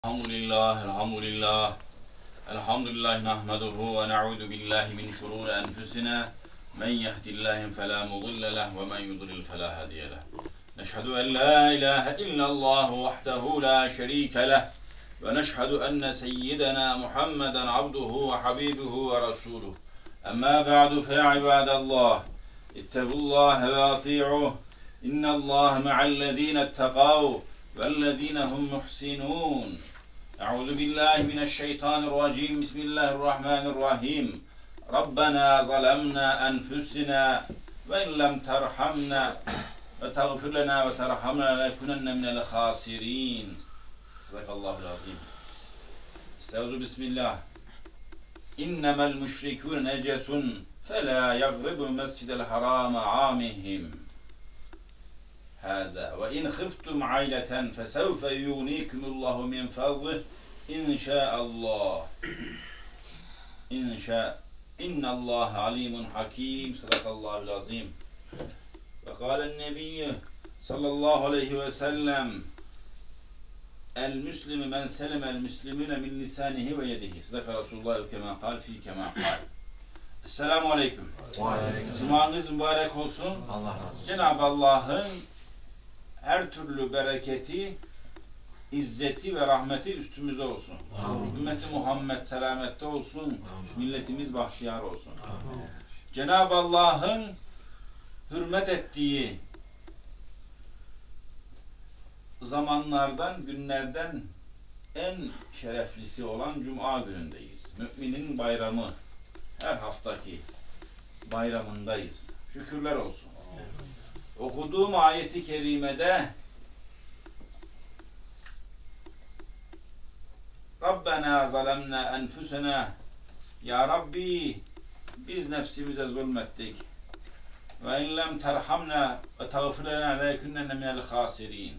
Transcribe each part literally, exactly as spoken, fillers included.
Elhamdülillah, elhamdülillah, elhamdülillah nahmeduhu ve na'udu billahi min şururi enfusina men yehdillahi felâ mudille leh ve men yudlil felâ hadiye leh. Neşhedü en la ilahe illallah vahdehu la şerîke leh ve neşhedü enne seyyidena Muhammeden abduhu ve habibuhu ve rasûluh. Emmâ ba'du fe ibâdallah, ittekullâhe ve ati'uh, innallâhe me'allezîne etteqâv vellezîne hum muhsinûn. Euzu billahi mineşşeytanirracim. Bismillahirrahmanirrahim. Rabbena zalemna enfusina ve in lem terhamna ve tağfir lena ve terhamna lekunenne minel hasirin. Sadakallahul azim. Estaizu bismillah. İnnemel müşrikûne necesun felâ yagribu mescidel harâme âmihim. Hâzâ ve in khiftum aileten fesevfe yûnîkumullahu min fadlih inşaallah. İnşa innallâhe alîmun hakîm. Sadakallahul azîm. Ve kâlen nebiyyü sallallahu aleyhi ve sellem el müslimü men selemel müslimîne min lisânihi ve yedihi. Sadaka Resulullah kemâ kâl fî kemâ kâl. Esselamu aleyküm. Cumanız mübarek olsun. Allah razı olsun. Cenab-ı Allah'ın her türlü bereketi, izzeti ve rahmeti üstümüze olsun. Amin. Ümmeti Muhammed selamette olsun. Amin. Milletimiz bahtiyar olsun. Amin. Cenab-ı Allah'ın hürmet ettiği zamanlardan, günlerden en şereflisi olan Cuma günündeyiz. Müminin bayramı, her haftaki bayramındayız. Şükürler olsun. Okuduğum ayeti kerimede Rabbena zalemna enfusena, Ya Rabbi biz nefsimize zulmettik ve in lem terhamna ve tağfir lena lekunenne minel hasirin.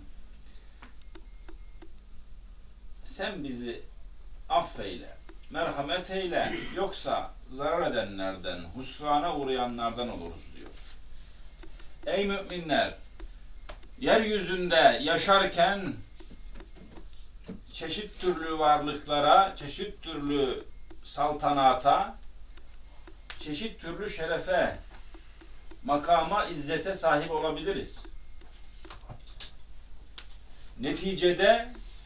Sen bizi affeyle, merhamet eyle, yoksa zarar edenlerden, husrana uğrayanlardan oluruz diyor. Ey müminler! Yeryüzünde yaşarken çeşit türlü varlıklara, çeşit türlü saltanata, çeşit türlü şerefe, makama, izzete sahip olabiliriz. Neticede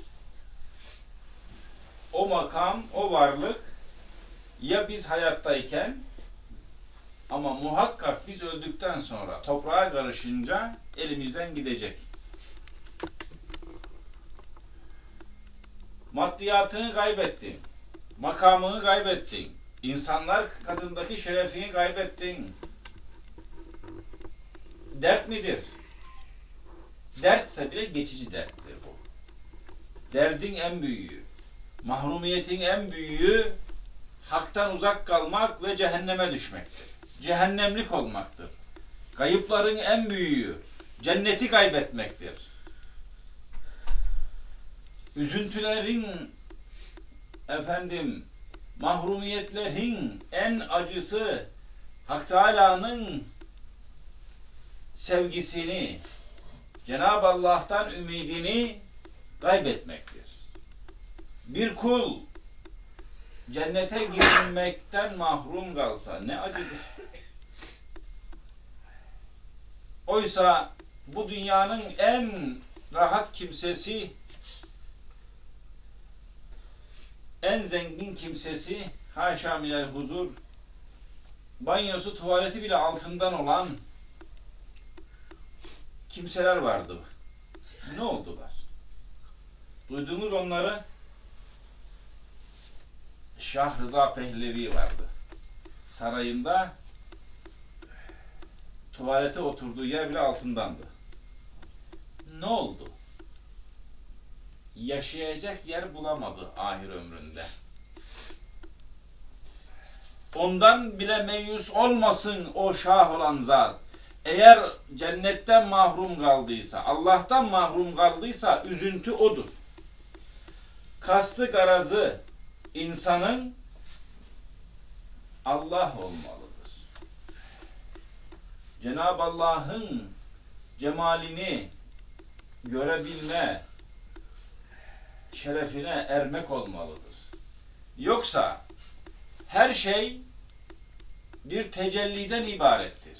o makam, o varlık ya biz hayattayken ama muhakkak biz öldükten sonra toprağa karışınca elimizden gidecek. Maddiyatını kaybettin, makamını kaybettin, insanlar katındaki şerefini kaybettin. Dert midir? Dertse bile geçici derttir bu. Derdin en büyüğü, mahrumiyetin en büyüğü haktan uzak kalmak ve cehenneme düşmektir. Cehennemlik olmaktır. Kayıpların en büyüğü cenneti kaybetmektir. Üzüntülerin, efendim, mahrumiyetlerin en acısı Hak Teâlâ'nın sevgisini, Cenab-ı Allah'tan ümidini kaybetmektir. Bir kul cennete girmekten mahrum kalsa ne acıdır. Oysa bu dünyanın en rahat kimsesi, en zengin kimsesi, haşa minel huzur, banyosu, tuvaleti bile altından olan kimseler vardı. Ne oldular? Duydunuz onları? Şah Rıza Pehlevi vardı. Sarayında tuvalete oturduğu yer bile altındandı. Ne oldu? Yaşayacak yer bulamadı ahir ömründe. Ondan bile meyus olmasın o şah olan zat. Eğer cennetten mahrum kaldıysa, Allah'tan mahrum kaldıysa üzüntü odur. Kastı garazı insanın Allah olmalıdır. Cenab-ı Allah'ın cemalini görebilme, şerefine ermek olmalıdır. Yoksa her şey bir tecelliden ibarettir.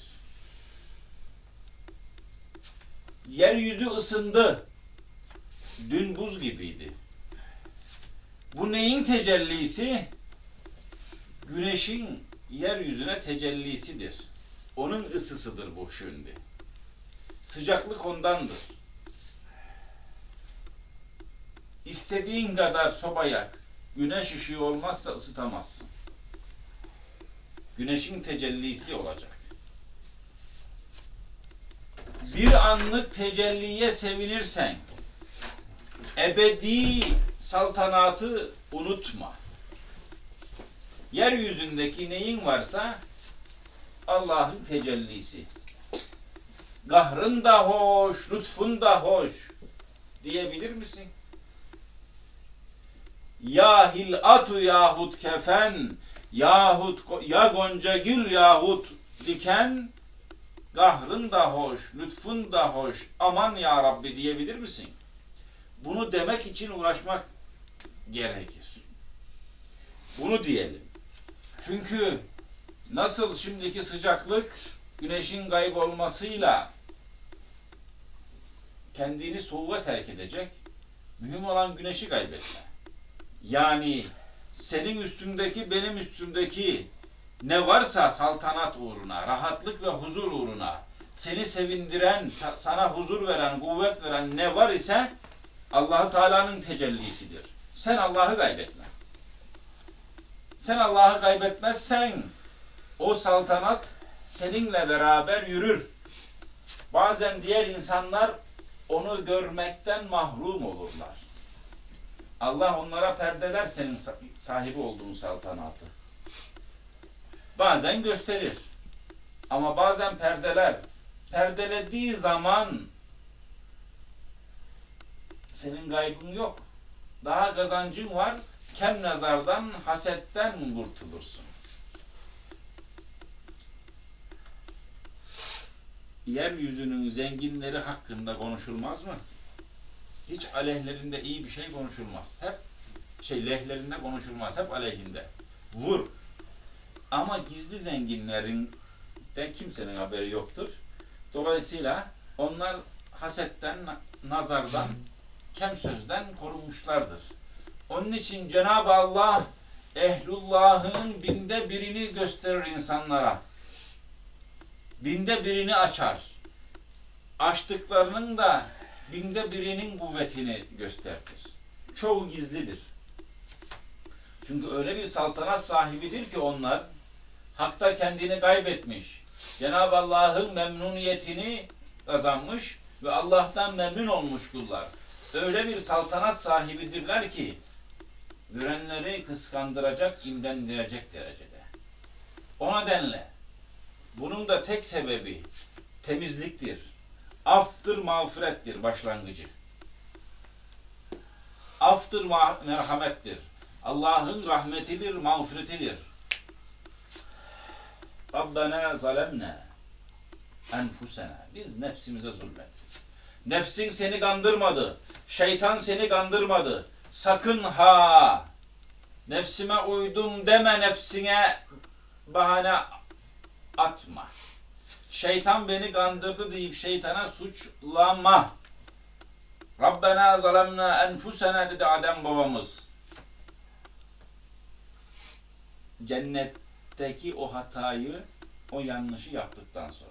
Yeryüzü ısındı. Dün buz gibiydi. Bu neyin tecellisi? Güneşin yeryüzüne tecellisidir. Onun ısısıdır bu şimdi. Sıcaklık ondandır. İstediğin kadar soba yak, güneş ışığı olmazsa ısıtamazsın. Güneşin tecellisi olacak. Bir anlık tecelliye sevinirsen, ebedi saltanatı unutma. Yeryüzündeki neyin varsa Allah'ın tecellisi. Gahrın da hoş, lütfun da hoş diyebilir misin? Ya hilatu yahut kefen yahut ya gonca gül yahut diken, gahrın da hoş, lütfun da hoş, aman ya Rabbi diyebilir misin? Bunu demek için uğraşmak gerekir. Bunu diyelim. Çünkü nasıl şimdiki sıcaklık güneşin kaybolmasıyla kendini soğuğa terk edecek, mühim olan güneşi kaybetme. Yani senin üstündeki, benim üstümdeki ne varsa saltanat uğruna, rahatlık ve huzur uğruna, seni sevindiren, sana huzur veren, kuvvet veren ne var ise Allah-u Teala'nın tecellisidir. Sen Allah'ı kaybetme. Sen Allah'ı kaybetmezsen o saltanat seninle beraber yürür. Bazen diğer insanlar onu görmekten mahrum olurlar. Allah onlara perdeler senin sahibi olduğun saltanatı. Bazen gösterir. Ama bazen perdeler. Perdelediği zaman senin gaybın yok. Daha kazancın var. Kem nazardan, hasetten kurtulursun. Yeryüzünün zenginleri hakkında konuşulmaz mı? Hiç aleyhlerinde iyi bir şey konuşulmaz. Hep şey lehlerinde konuşulmaz. Hep aleyhinde. Vur. Ama gizli zenginlerin de kimsenin haberi yoktur. Dolayısıyla onlar hasetten, nazardan, kem sözden korunmuşlardır. Onun için Cenab-ı Allah ehlullahın binde birini gösterir insanlara. Binde birini açar. Açtıklarının da binde birinin kuvvetini gösterir. Çoğu gizlidir. Çünkü öyle bir saltanat sahibidir ki onlar hakta kendini kaybetmiş. Cenab-ı Allah'ın memnuniyetini kazanmış ve Allah'tan memnun olmuş kullar. Öyle bir saltanat sahibidirler ki görenleri kıskandıracak, imrendirecek derecede. O nedenle bunun da tek sebebi temizliktir. Aftır, mağfirettir başlangıcı. Aftır, merhamettir. Allah'ın rahmetidir, mağfiretidir. Rabbena zalemna enfusena. Biz nefsimize zulmettik. Nefsin seni kandırmadı. Şeytan seni kandırmadı. Sakın ha! Nefsime uydum deme, nefsine bahane atma. Şeytan beni kandırdı deyip şeytana suçlama. Rabbena zalemna enfusena dedi Adem babamız. Cennetteki o hatayı, o yanlışı yaptıktan sonra.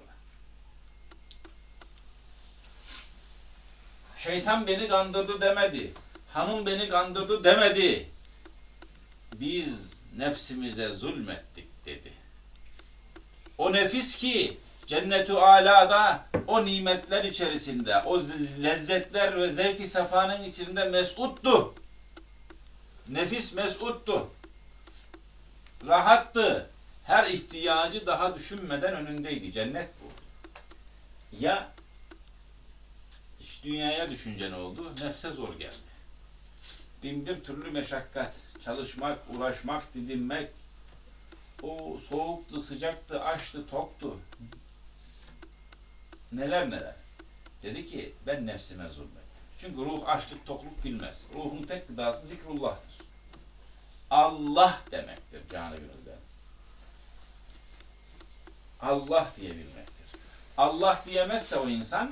Şeytan beni kandırdı demedi. Hanım beni kandırdı demedi. Biz nefsimize zulmettik dedi. O nefis ki cennet-i alada o nimetler içerisinde, o lezzetler ve zevk-i sefanın içinde mes'uttu. Nefis mes'uttu. Rahattı. Her ihtiyacı daha düşünmeden önündeydi. Cennet bu. Ya iş dünyaya düşünce ne oldu? Nefse zor geldi. Bin bir türlü meşakkat. Çalışmak, uğraşmak, didinmek. O soğuktu, sıcaktı, açtı, toktu. Neler neler. Dedi ki ben nefsime zulmettim. Çünkü ruh açlık, tokluk bilmez. Ruhun tek gıdası zikrullah'tır. Allah demektir canı gönülden. Allah diyebilmektir. Allah diyemezse o insan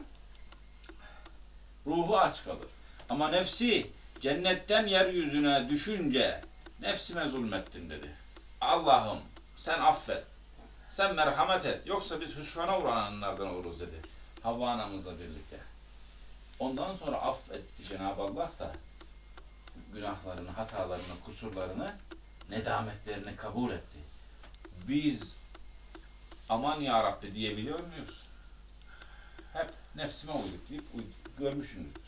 ruhu aç kalır. Ama nefsi cennetten yeryüzüne düşünce nefsime zulmettin dedi. Allah'ım sen affet. Sen merhamet et. Yoksa biz hüsrana uğrananlardan oluruz dedi. Havva anamızla birlikte. Ondan sonra affetti Cenab-ı Allah da günahlarını, hatalarını, kusurlarını, nedametlerini kabul etti. Biz aman ya Rabbi diyebiliyor muyuz? Hep nefsime uyduk deyip uyduk, görmüşsünüzdür.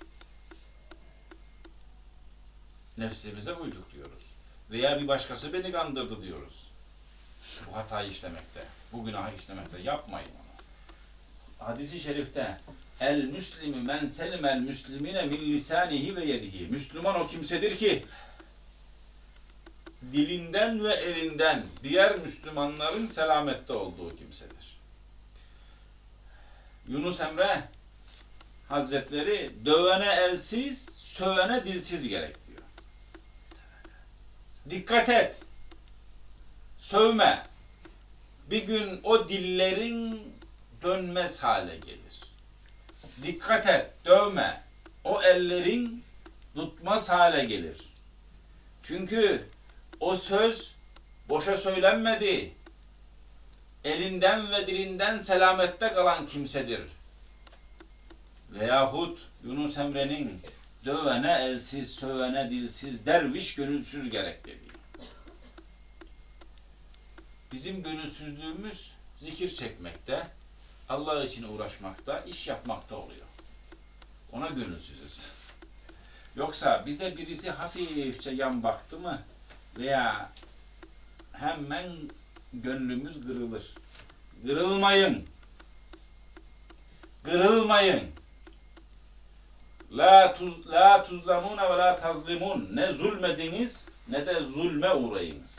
Nefsimize uyduk diyoruz. Veya bir başkası beni kandırdı diyoruz. Bu hatayı işlemekte, bu günahı işlemekte yapmayın onu. Hadis-i şerifte el müslimi men selimel müslimine min lisanihi ve yedihi. Müslüman o kimsedir ki dilinden ve elinden diğer Müslümanların selamette olduğu kimsedir. Yunus Emre Hazretleri dövene elsiz, sövene dilsiz gerek diyor. Dikkat et. Sövme. Bir gün o dillerin dönmez hale gelir. Dikkat et. Dövme. O ellerin tutmaz hale gelir. Çünkü o söz boşa söylenmedi. Elinden ve dilinden selamette kalan kimsedir. Veyahut Yunus Emre'nin dövene elsiz, sövene dilsiz, derviş gönülsüz gerek dediği. Bizim gönülsüzlüğümüz zikir çekmekte, Allah için uğraşmakta, iş yapmakta oluyor. Ona gönülsüzüz. Yoksa bize birisi hafifçe yan baktı mı veya hemen gönlümüz kırılır. Kırılmayın. Kırılmayın. La tuz la tuzlamun ve la tazlimun. Ne zulmediniz ne de zulme uğrayınız.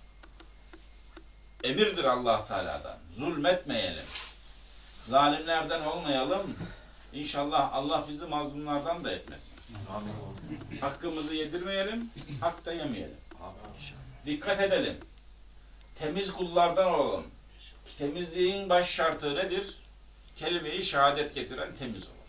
Emirdir Allah Teala'dan. Zulmetmeyelim. Zalimlerden olmayalım. İnşallah Allah bizi mazlumlardan da etmesin. Hakkımızı yedirmeyelim, hak da yemeyelim. Dikkat edelim. Temiz kullardan olalım. Temizliğin baş şartı nedir? Kelime-i şehadet getiren temiz olur.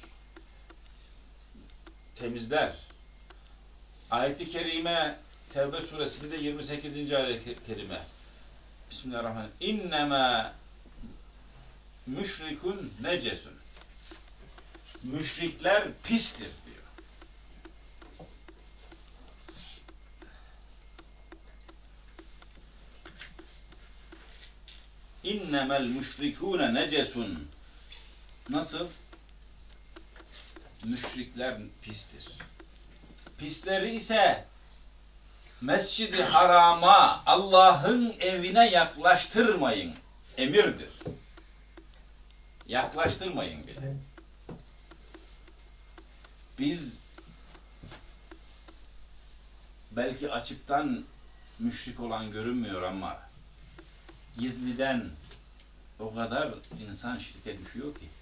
Temizler. Ayet-i kerime Tevbe suresinde yirmi sekizinci ayet-i kerime. Bismillahirrahmanirrahim. İnnemâ müşrikun necesun. Müşrikler pistir diyor. İnnemel müşrikûne necesun. Nasıl? Müşrikler pistir. Pisleri ise Mescid-i Haram'a, Allah'ın evine yaklaştırmayın. Emirdir. Yaklaştırmayın bile. Biz belki açıktan müşrik olan görünmüyor ama gizliden o kadar insan şirke düşüyor ki.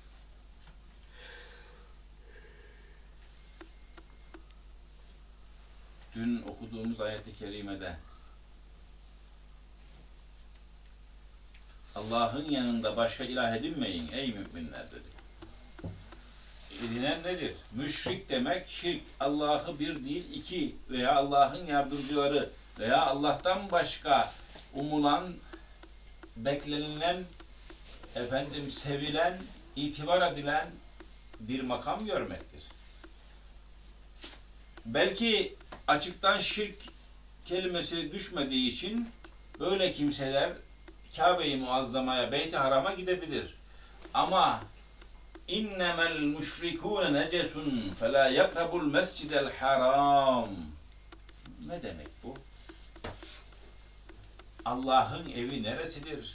Dün okuduğumuz ayet-i kerimede Allah'ın yanında başka ilah edinmeyin ey müminler dedi. Edinen nedir? Müşrik demek şirk. Allah'ı bir değil iki veya Allah'ın yardımcıları veya Allah'tan başka umulan, beklenilen, efendim sevilen, itibar edilen bir makam görmektir. Belki açıktan şirk kelimesi düşmediği için böyle kimseler Kabe-i Muazzama'ya, Beyt-i Haram'a gidebilir. Ama innemel müşrikûne necesun felâ yakrabul mescidel haram. Ne demek bu? Allah'ın evi neresidir?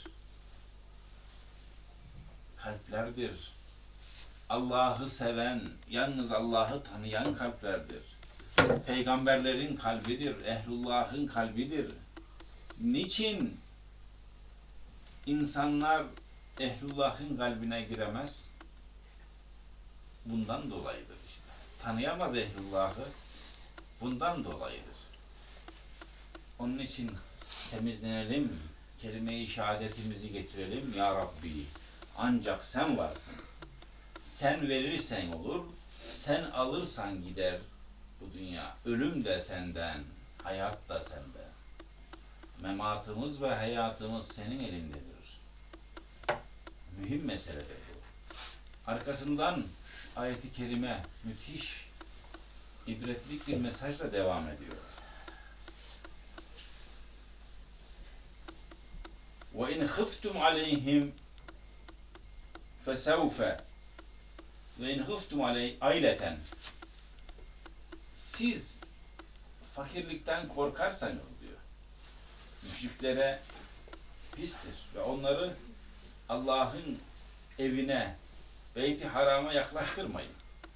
Kalplerdir. Allah'ı seven, yalnız Allah'ı tanıyan kalplerdir. Peygamberlerin kalbidir, ehlullah'ın kalbidir. Niçin insanlar ehlullah'ın kalbine giremez? Bundan dolayıdır işte. tanıyamaz ehlullahı. Bundan dolayıdır. Onun için temizlenelim, kelime-i şehadetimizi getirelim. Ya Rabbi, ancak sen varsın. Sen verirsen olur, sen alırsan gider bu dünya. Ölüm de senden, hayat da senden. Mematımız ve hayatımız senin elindedir. Mühim meseledir bu. Arkasından ayet-i kerime müthiş, ibretlik bir mesajla devam ediyor. وَاِنْ خِفْتُمْ عَلَيْهِمْ فَسَوْفَ وَاِنْ خِفْتُمْ عَيْلَةً Siz fakirlikten korkarsanız diyor, müşriklere pistir ve onları Allah'ın evine, Beyt-i Haram'a yaklaştırmayın.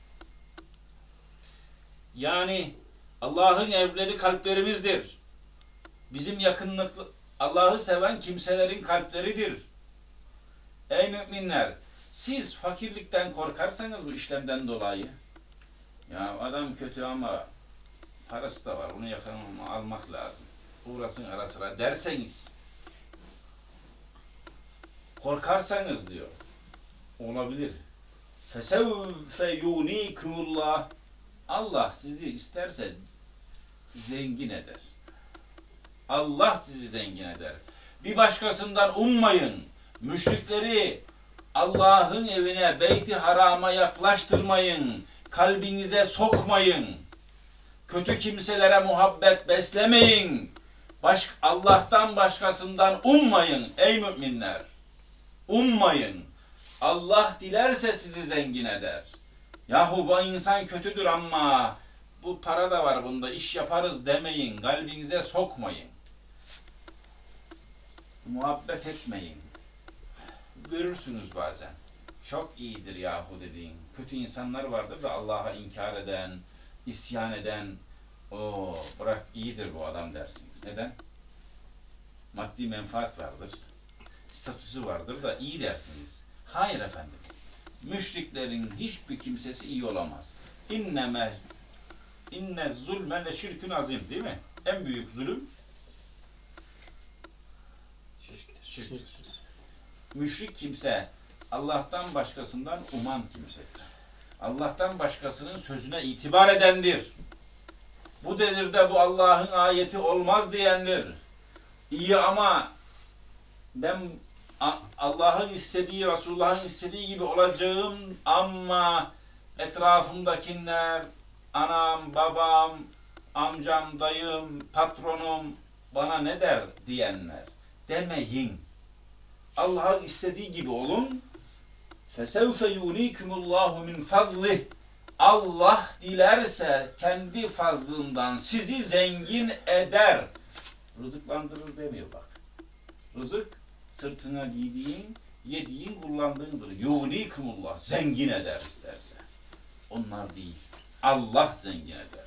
Yani Allah'ın evleri kalplerimizdir. Bizim yakınlıklı, Allah'ı seven kimselerin kalpleridir. Ey müminler, siz fakirlikten korkarsanız bu işlemden dolayı, ya adam kötü ama parası da var, bunu yakın almak lazım, uğrasın ara sıra derseniz, korkarsanız diyor, olabilir. Fesevfe yunikumullah, Allah sizi isterse zengin eder. Allah sizi zengin eder. Bir başkasından ummayın. Müşrikleri Allah'ın evine, Beyt-i Haram'a yaklaştırmayın. Kalbinize sokmayın. Kötü kimselere muhabbet beslemeyin. Baş, Allah'tan başkasından ummayın ey müminler. Ummayın. Allah dilerse sizi zengin eder. Yahu bu insan kötüdür ama bu para da var bunda, iş yaparız demeyin. Kalbinize sokmayın. Muhabbet etmeyin. Görürsünüz bazen. Çok iyidir yahu dediğin. Kötü insanlar vardır da Allah'a inkar eden, isyan eden, o bırak iyidir bu adam dersiniz. Neden? Maddi menfaat vardır. Statüsü vardır da iyi dersiniz. Hayır efendim. Müşriklerin hiçbir kimsesi iyi olamaz. İnneme inne zulmen le şirkün azim, değil mi? En büyük zulüm şirktir. Müşrik kimse Allah'tan başkasından uman kimsedir. Allah'tan başkasının sözüne itibar edendir. Bu devirde bu Allah'ın ayeti olmaz diyendir. İyi ama ben Allah'ın istediği, Resulullah'ın istediği gibi olacağım ama etrafımdakiler, anam, babam, amcam, dayım, patronum bana ne der diyenler. Demeyin. Allah'ın istediği gibi olun. فَسَوْفَ يُولِيكُمُ اللّٰهُ مِنْ فَضْلِهِ Allah dilerse kendi fazlından sizi zengin eder. Rızıklandırır demiyor bak. Rızık sırtına giydiğin, yediğin, kullandığındır. يُولِيكُمُ zengin eder isterse. Onlar değil. Allah zengin eder.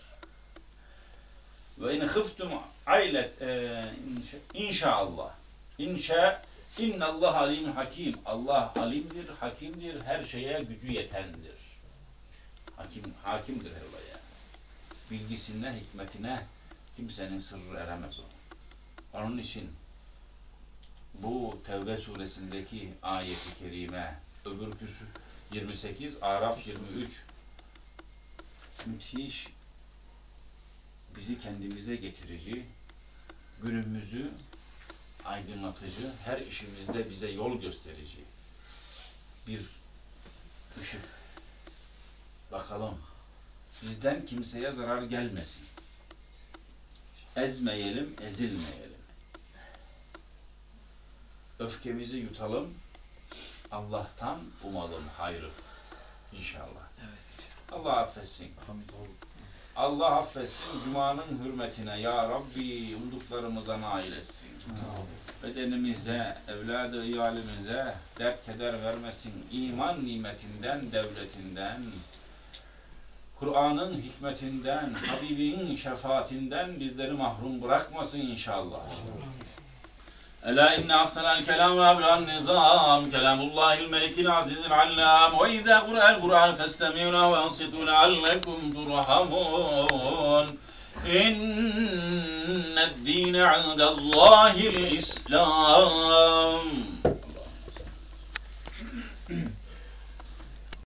Ve in khiftum ailet inşallah. İnşa innallah alim hakim. Allah alimdir, hakimdir, her şeye gücü yetendir. Hakim, hakimdir her olaya. Bilgisine, hikmetine kimsenin sırrı eremez o. Onun için bu Tevbe suresindeki ayet-i kerime, öbürküsü yirmi sekiz, Araf yirmi üç, müthiş, bizi kendimize getirici, günümüzü aydınlatıcı, her işimizde bize yol gösterici bir ışık. Bakalım, bizden kimseye zarar gelmesin. Ezmeyelim, ezilmeyelim. Öfkemizi yutalım, Allah'tan umalım hayrı. İnşallah. Evet. Allah affetsin. Allah affetsin, Cuma'nın hürmetine Ya Rabbi umduklarımıza nail etsin. Bedenimize, evladı iyalimize dert keder vermesin. İman nimetinden, devletinden, Kur'an'ın hikmetinden, Habibinin şefaatinden bizleri mahrum bırakmasın inşallah. ألا إن أحسن الكلام وأبلغ النظام كلام الله الملك العزيز العلام وإذا قرأ القرآن فاستمعوا له وأنصتوا لعلكم ترحمون إن الدين عند الله الإسلام.